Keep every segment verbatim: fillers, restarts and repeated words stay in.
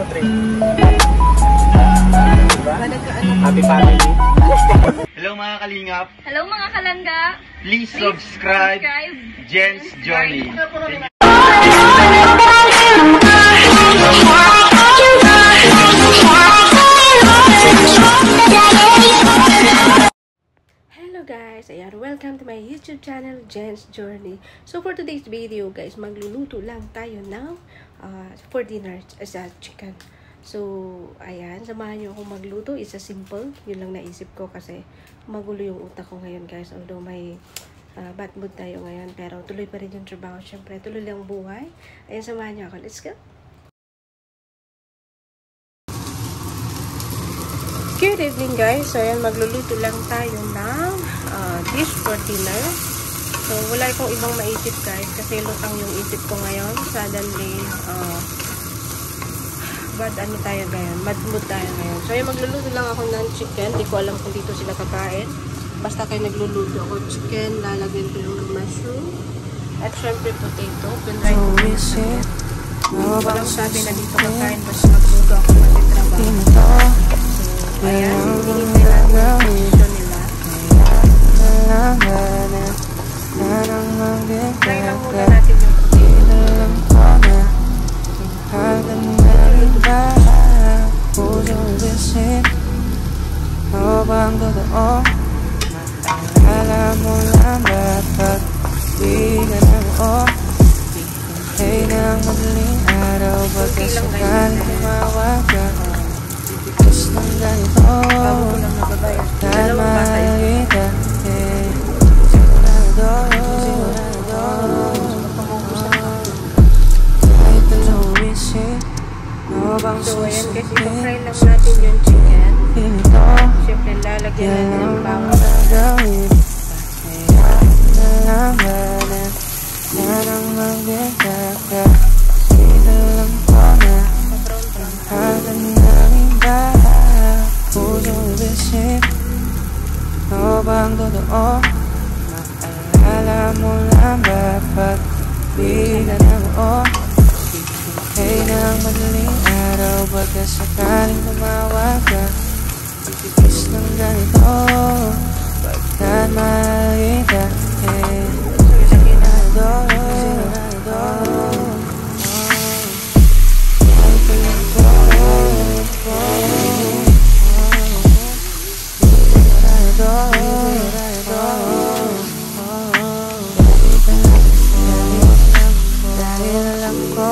three. Diba? Happy family. Hello mga kalingap. Hello mga kalangga. Please, Please subscribe, subscribe Jen's Journey. Hello guys, ayan, welcome to my YouTube channel, Jen's Journey. So for today's video guys, magluluto lang tayo ng uh, for dinner as a chicken. So ayan, samahan nyo akong magluto. It's a simple, yun lang naisip ko kasi magulo yung utak ko ngayon guys. Although may uh, bad mood tayo ngayon, pero tuloy pa rin yung trabaho. Syempre, tuloy lang buhay. Ayan, samahan nyo ako. Let's go! Good evening guys. So ayan, magluluto lang tayo ng uh, dish for dinner. So wala akong ibang maisip guys kasi lutang yung isip ko ngayon. Suddenly, uh, bad ano tayo ngayon, bad mood tayo ngayon. So ayan, magluluto lang ako ng chicken. Di ko alam kung dito sila kakain. Basta kayo nagluluto ako chicken, lalagyan ko yung mushroom at syempre potato. Pinry ko minsan. Walang sabi na dito kakain, basta magluto ako magtitrabaho. Ayan, hinihintay lang yung posisyon nila. Try lang muna natin yung potato. Bang totoo, maalala mo lang dapat di ka na mo. Hey ng madaling araw, baka sakaling tumawag ka. Gusto ng ganito, kahit makita. Hey, sigurado, sigurado. Kahit taluwisip, ano bang So ayan guys, susunod? ito-fry lang natin yung chicken. Ito, Siyempre lalagyan natin ng bawang. gagawin. Kaya nalangganan, yan ang magkakaka. Pinalang ko na, hagan namin ba? Pusong ibisip, ano bang totoo? Maalala mo lang ba pag di ka na mo? Hey ng madaling araw, baka sakaling tumawag ka. Titipis ng ganito, pagkat makita. Hey, sigurado, sigurado. Kahit alam ko, sigurado, sigurado. Dahil alam ko,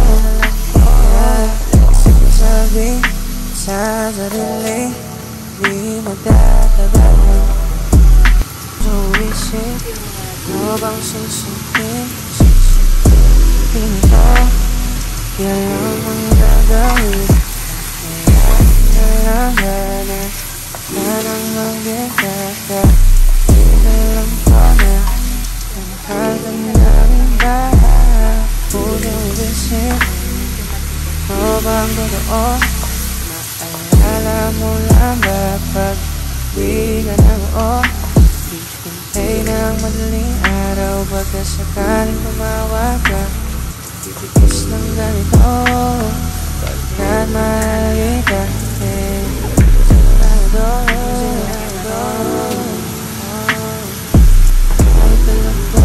sabi sa sarili, di magtatagal. So isip, ano bang susundin? Susundin ito, yan lang ang gagawin. Kaya nalangganan, yan ang magkakaka. Pinalang ko na, ang hagan namin ba? Pusong isip, ano bang totoo? Maalala mo lang ba pag di ka na mo? Hintay ng madaling araw, baka sakaling tumawag ka. Titipis ng ganito, pagkat makita. Hey, sigurado, sigurado. Kahit alam ko,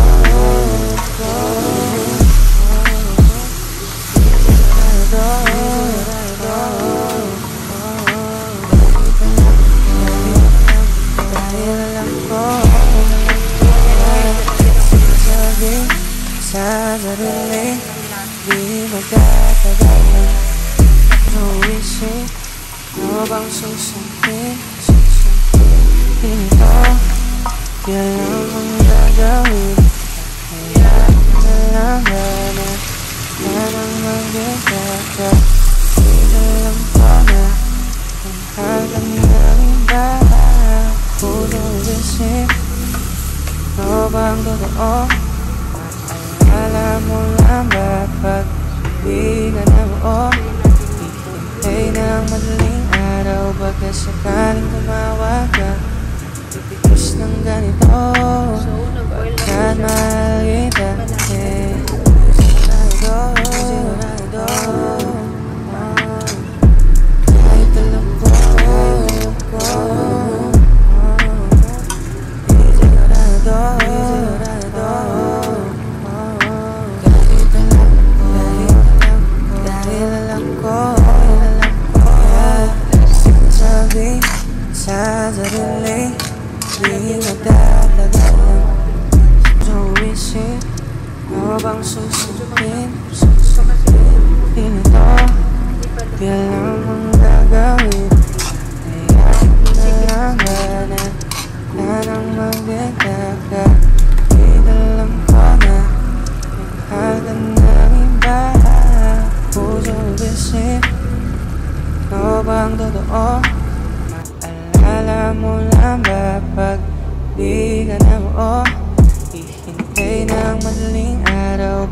sigurado, sigurado. Dahil alam ko, sabi sa sarili, di magtatagal. No isip, ano bang susundin? Susundin ito, yan lang ang gagawin. Kaya nalangganan, yan ang magkakaka. Pinalang ko na, ang hagan namin ba? Pusong isip, ano bang totoo? Maalala mo lang ba pag di ka na mo? Hintay ng madaling araw, baka sakaling tumawag ka. Titipis ng ganito, pagkat makita. Hey, sigurado, sigurado.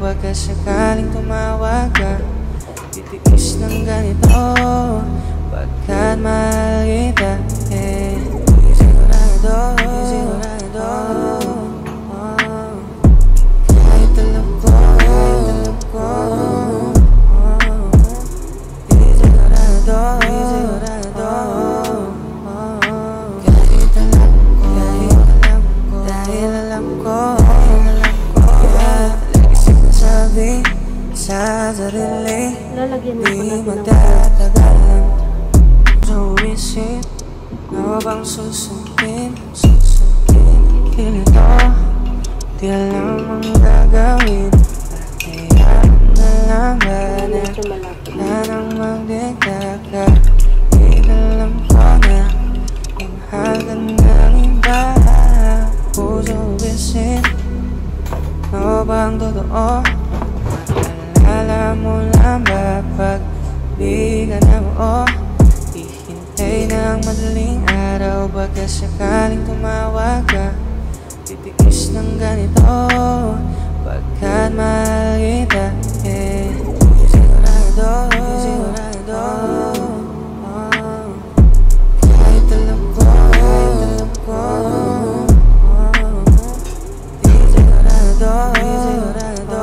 baka sakaling tumawag ka. Titiis ng ganito pagkat mahal kita, eh. Sigurado, sigurado, oh. Kahit alam ko, kahit alam ko, oh. Sigurado, sigurado, oh. Kahit alam ko, kahit alam ko, dahil alam ko, dahil alam ko, yeah. Lagi sinasabi sa sarili, di magtatagalan. So isip, ano bang susundin, susundin? Kilito, di alam ang gagawin. Kaya na lang ba na na nang magdekaka? Di alam ko na mahal ka ng iba. Puso isip, ano bang totoo? Alam mo lang ba pag di ka na mo, hihintay ng madaling araw, baka sakaling tumawag ka. Titiis ng ganito pagkat mahal kita, eh. Sigurado, sigurado, oh. Kahit alam ko, kahit alam ko, oh. Sigurado, sigurado,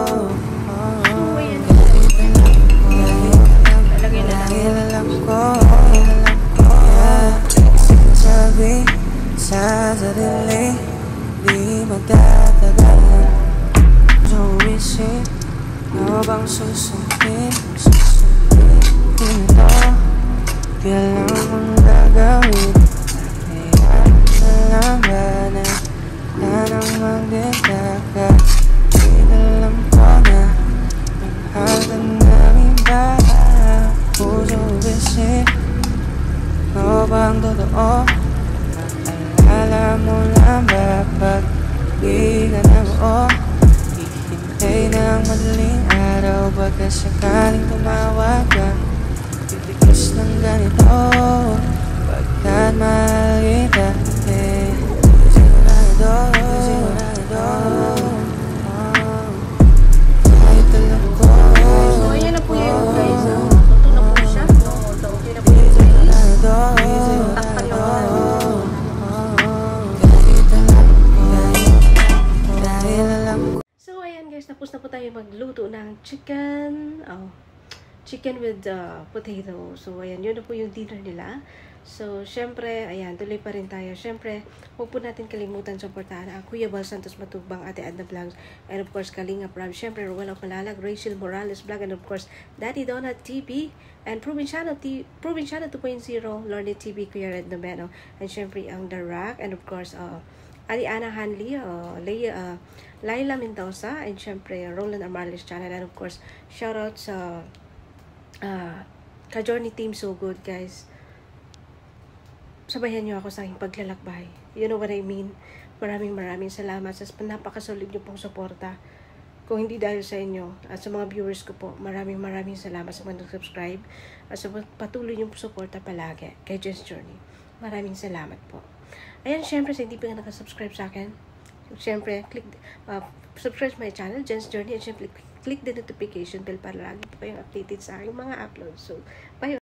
sa sarili, di magtatagalan. So isip, ano bang susundin, susundin? Ito, di alam ang gagawin. Kaya na lang ba na na nang magdekaka? Di alam ko na mahal ka ng iba. Puso isip, ano bang totoo? Alam mo lang ba pag di ka na mo, hihintay ng madaling araw, baka sakaling tumawag ka. Titiis ng ganito pagkat mahal kita, eh. Sigurado, sigurado, oh. Kahit alam ko, So, ayan na po yun guys. Totoo na po siya. So, okay na po yun. sigurado, Takpan lang po natin. So, ayan guys, tapos na po tayo magluto ng chicken. Oh, chicken with uh, potato. So, ayan, yun na po yung dinner nila. So, syempre, ayan, tuloy pa rin tayo. Syempre, huwag po natin kalimutan supportahan ang Kuya Bal Santos Matubang, Ate Adna Vlogs, and of course, Kalinga Prab. Syempre, Ruel of Malalag, Rachel Morales Vlog, and of course, Daddy Donut T V, and Provinciano T Provinciano two point oh, Lorne T V, Kuya Red Nomeno, and syempre, ang The Rock, and of course, uh, Ariana Hanley, uh, Leia, uh, Laila Mendoza, and syempre, Roland Amarles channel, and of course, shoutout sa uh, Ka-Journey Team So Good, guys. Sabayan niyo ako sa aking paglalakbay. You know what I mean? Maraming maraming salamat sa napakasolid niyo pong suporta. Kung hindi dahil sa inyo at sa mga viewers ko po, maraming maraming salamat sa mga nag-subscribe at sa patuloy niyong suporta palagi kay Jen's Journey. Maraming salamat po. Ayan, syempre, sa hindi pa nga nakasubscribe sa akin, syempre, click, uh, subscribe my channel, Jen's Journey, at syempre, click the notification bell para lagi po kayong updated sa aking mga uploads. So, bye!